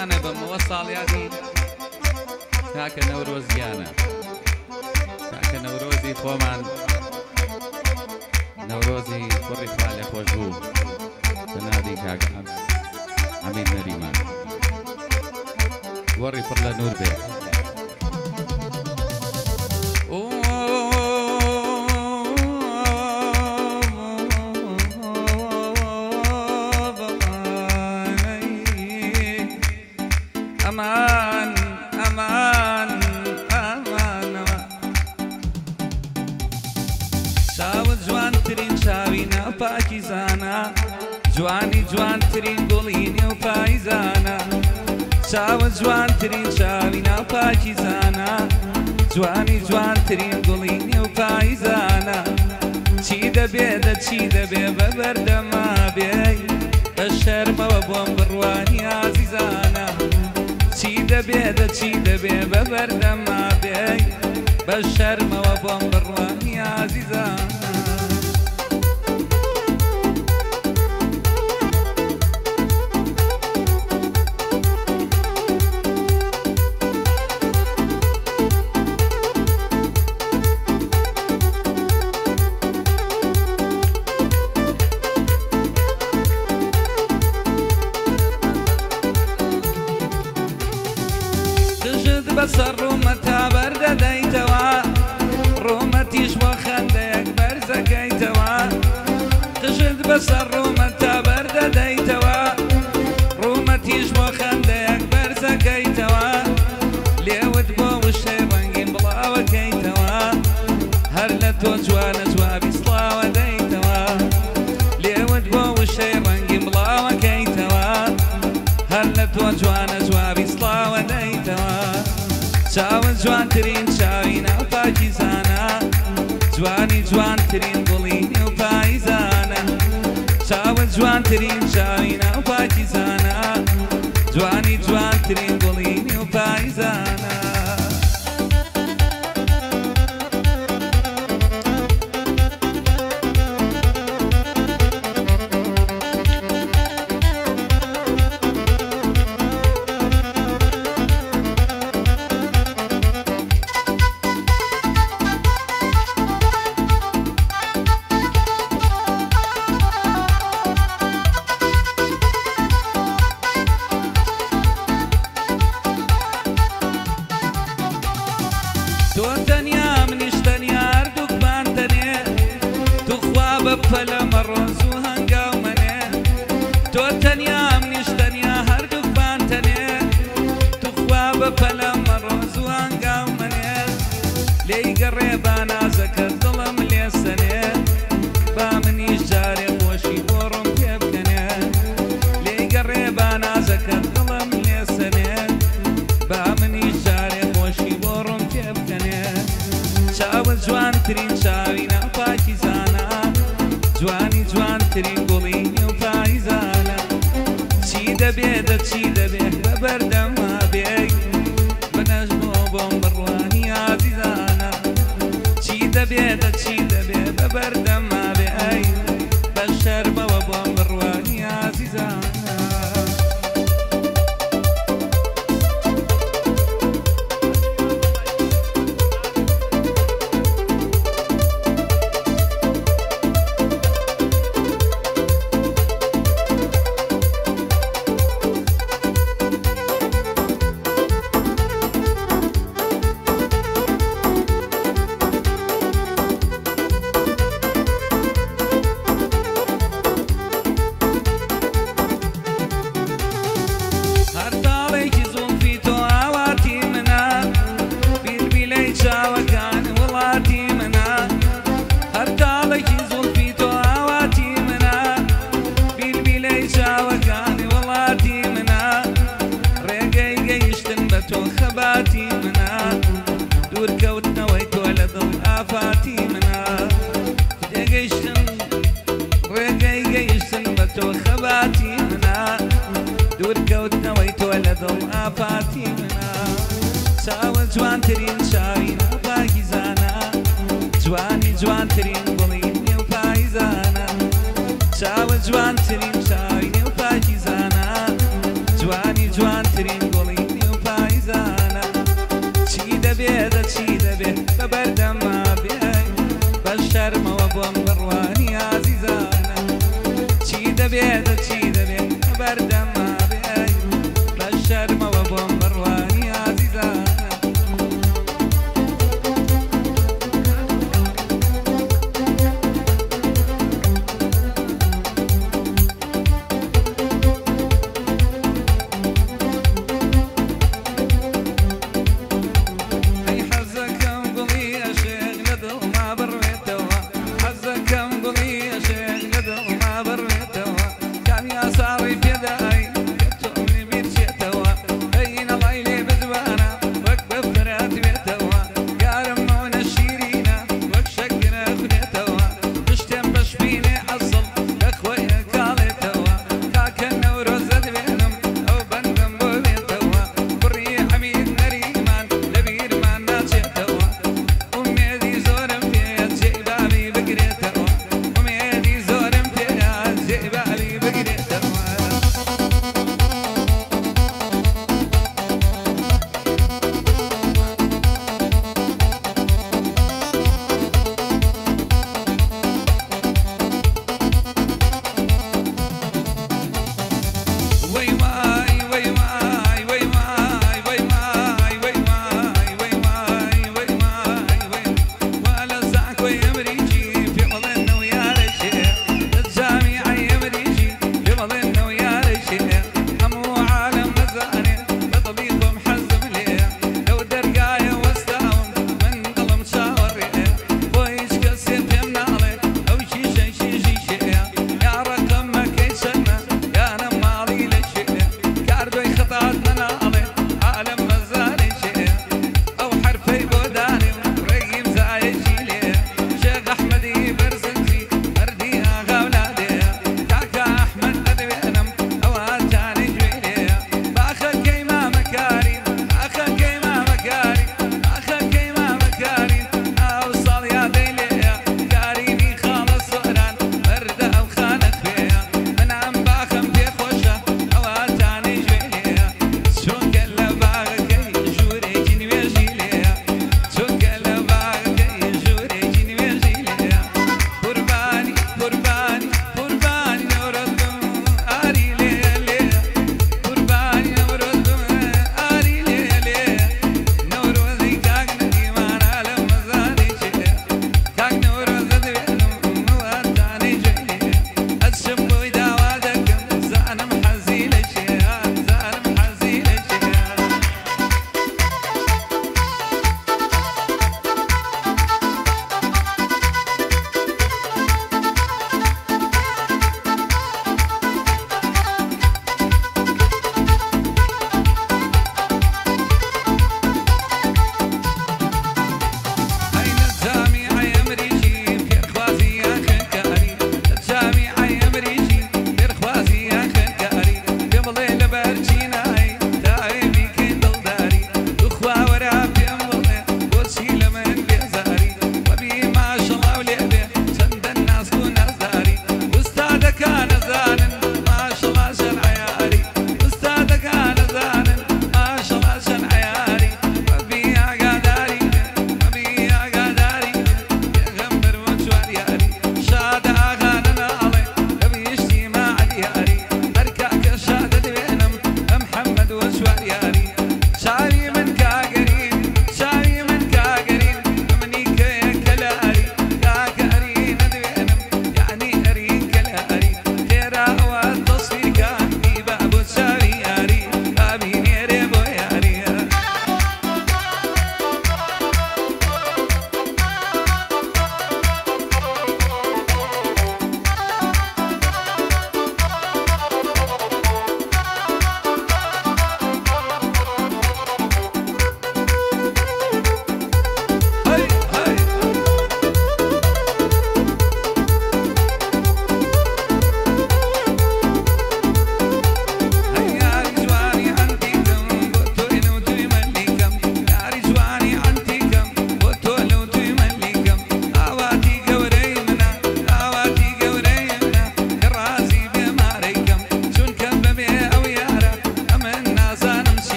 پاکیزانە بەمەوە ساڵیادی کاکە نەورۆزیانە کاکە نەورۆزی خۆمان نەورۆزی کوڕی خوا لێ خۆش بوو بەناوی کاکە ئەمین نەریمان وەڕی پڕ لە نور بێ أمان أمان أمان شاوت جوان ترين شاوينا پاکیزانا جوانی جوان ترين گڵینی و پایزانا شاوت جوان ترين شاوينا پاکیزانا جوانی جوان ترين گڵینی و پایزانا چی دەبێ چی دەبێ بەبەردەما بێ بە شەرمەوە بۆم بڕوانی عزیزانە چی دەبێ بەبەردەما بێ بە شەرمەوە بۆم بڕوانی عزیزانە بەسەر ڕوومەتا بەردەدەیتەوە ڕوومەتیش بۆ خەندەیەک بەرزەکەیتەوە قژت بەسەر ڕوومەتا بەردەدەیتەوە ڕوومەتیش بۆ خەندەیەک بەرزەکەیتەوە لێوت بۆ وشەی ڕەنگین بڵاوەکەیتەوە هەر لە تۆ جوانە جوابی سڵاوە دەیتەوە لێوت بۆ وشەی ڕەنگین بڵاوەکەیتەوە هەر لە تۆ جوانە جوابی سڵاوە دەیتەوە چاوت جوانترین چاوینە و پاکیزانە جوانی جوانترین گڵینی و پایزانە چاوت جوانترین چاوینە و پاکیزانە جوانی جوانترین گڵینی و پایزانە تۆ تەنیا منیش تەنیا هەردووکمان تەنێ توخوا بەپە لە مەڕۆز و هەنگاو منێ تۆ تەنیا منیش تەنیا هەردووکمان تەنێ توخوا بەپە لە مەڕۆز و هەنگاو منێ لێی گەڕێ بانازەکەت دڵم لێ سەنێ با منیش جارێ خۆشی بۆ ڕۆم پێ بکەنێ لێی گەڕێ بانازەکەت دڵم لێ سەنێ با منیش جارێ خۆشی بۆ ڕۆم پێ بکەنێ چاوت جوانترین چاوینە و پاکیزانە جوانی جوانترین گڵینی و پایزانە چی دەبێ بەبەردەما بێ بنەژمۆ بۆم بڕوانی عزیزانە چی دەبێ بەبەردەما بێ بە شەرمەوە بۆم بڕوانی عزیزانە دوورکەوتنەوەی تۆ لە دڵ ئافاتی منە ڕێگەی گەیشتن بە تۆ خەباتی منە دوورکەوتنەوەی تۆ لە دڵ ئافاتی منە چاوە جوانترین چاوینە و پاکیزانە جوانی جوانترین گوڵینی و پایزانە چاوە جوانترین چاوینە و پاکیزانە جوانی جوانترین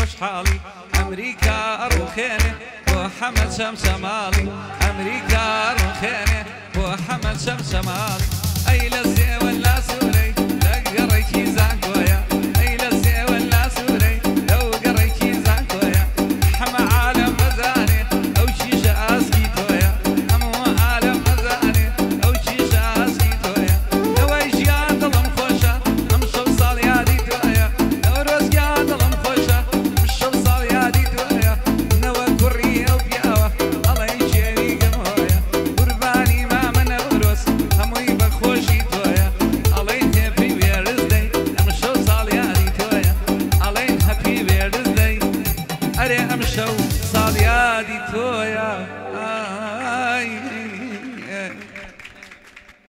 خوشحاڵی ئەمریکا ڕوخێنێ بۆ حەمەد شەمشەماڵی ئەمریکا ڕوخێنێ بۆ حەمەد شەمشەماڵی ئەی لە سێوە لا سوورەی لە گەڕێکی زانکۆیە ئەی لە سێوە لا سوورەی لەو گەڕێکی زانکۆیە هەمە عالەم مەزانێ ئەو چیشە ئاسکی تۆیە هەموو عالەم مەزانێ ئەو چیشە ئاسکی تۆیە ئەوەی ژیان دڵم خۆشە ئەم شەو ساڵ یادی تۆیە ئەو ڕۆزگار دڵم خۆشە ئەم شەو ساڵ یادی تۆیە نەوە کوڕی ئەو پیاوە ئەڵەی چێوی گەمۆیە قوربانی مامە نەورۆز هەمووی بەخۆشی تۆیە ئەڵەی هەپی وێرزدەی ئەم شەو ساڵ یادی تۆیە ئەڵەی هەپی وێرزدەی ئەرێ ئەم شەو ساڵ یادی تۆیە